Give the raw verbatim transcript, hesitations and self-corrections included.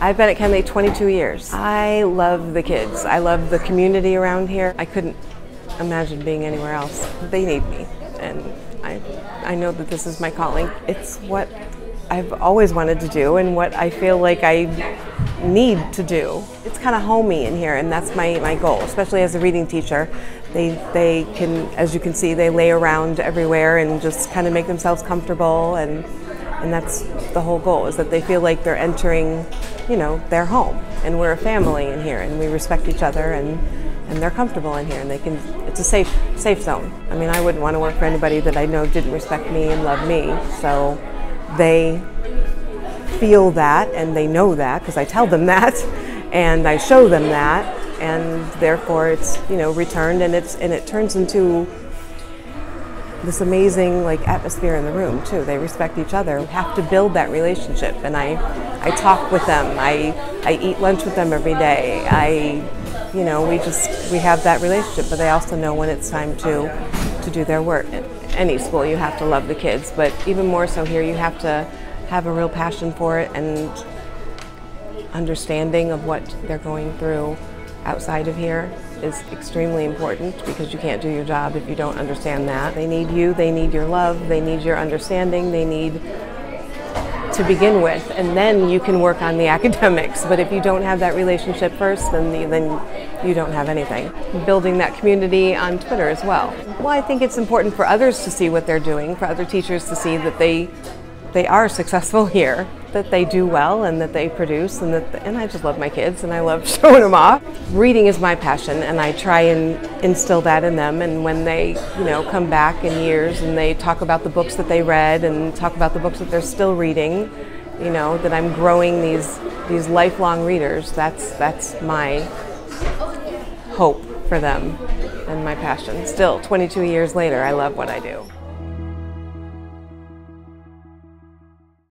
I've been at Kenley twenty-two years. I love the kids. I love the community around here. I couldn't imagine being anywhere else. They need me, and I, I know that this is my calling. It's what I've always wanted to do and what I feel like I need to do. It's kind of homey in here, and that's my, my goal, especially as a reading teacher. They, they can, as you can see, they lay around everywhere and just kind of make themselves comfortable, and, and that's the whole goal, is that they feel like they're entering, you know, their home, and we're a family in here, and we respect each other, and, and they're comfortable in here, and they can, it's a safe, safe zone. I mean, I wouldn't want to work for anybody that I know didn't respect me and love me, so they feel that, and they know that, because I tell them that, and I show them that, and therefore it's, you know, returned, and it's and it turns into this amazing like atmosphere in the room too. They respect each other. You have to build that relationship, and I I talk with them. I I eat lunch with them every day. I you know, we just we have that relationship, but they also know when it's time to to do their work. At any school you have to love the kids, but even more so here you have to have a real passion for it and understanding of what they're going through outside of here is extremely important, because you can't do your job if you don't understand that. They need you, they need your love, they need your understanding, they need to begin with, and then you can work on the academics. But if you don't have that relationship first, then, the, then you don't have anything. Building that community on Twitter as well. Well, I think it's important for others to see what they're doing, for other teachers to see that they they are successful here, that they do well, and that they produce, and that, and I just love my kids, and I love showing them off. Reading is my passion, and I try and instill that in them, and when they, you know, come back in years and they talk about the books that they read and talk about the books that they're still reading, you know, that I'm growing these these lifelong readers, that's, that's my hope for them and my passion. Still, twenty-two years later, I love what I do.